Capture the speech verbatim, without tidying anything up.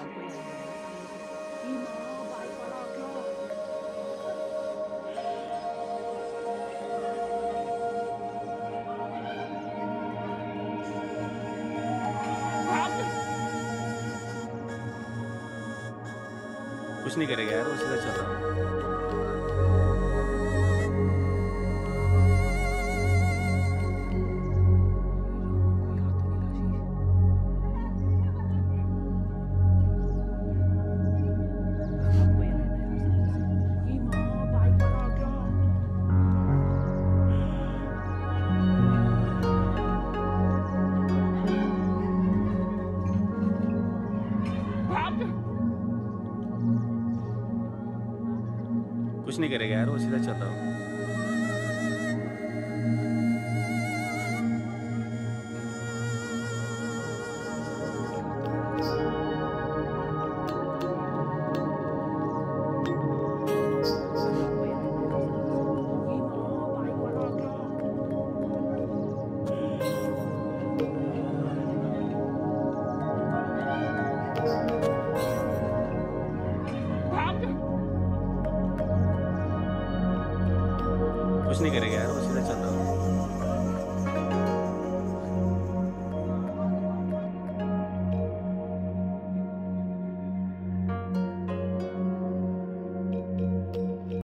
कुछ नहीं करेगा यार, वो सीधा चल रहा है। कुछ नहीं करेगा यार, वो सीधा चल रहा है। कुछ नहीं करेगा यार, वो सीधा चल रहा है।